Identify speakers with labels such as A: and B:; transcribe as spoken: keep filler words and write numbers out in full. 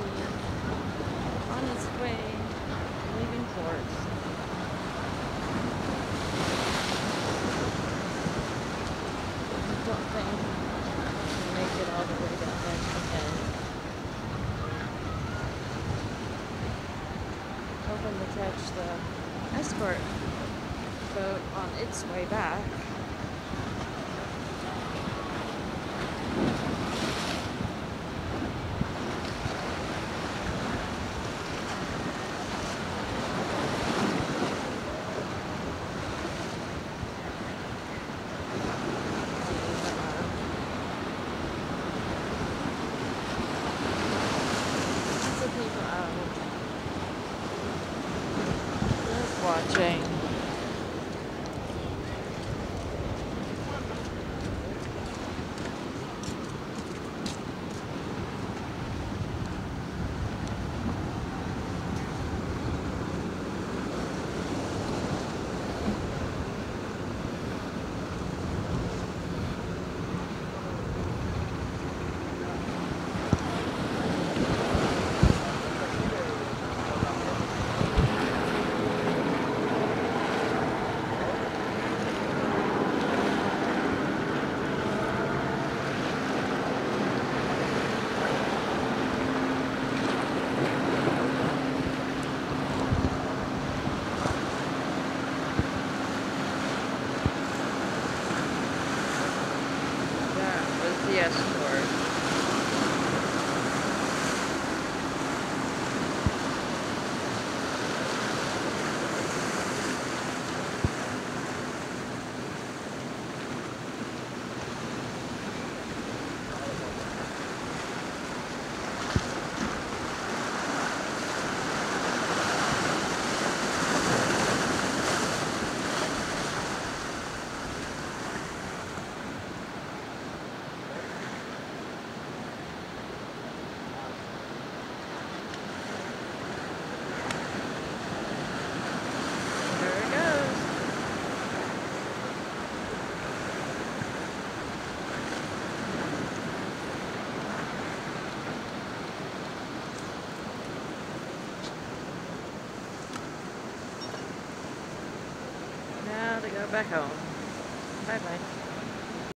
A: on its way, leaving port. I don't think I can make it all the way down there to the end. Hoping to catch the escort boat on its way back. Lots of people out just watching. The escort. Now to go back home. Bye bye.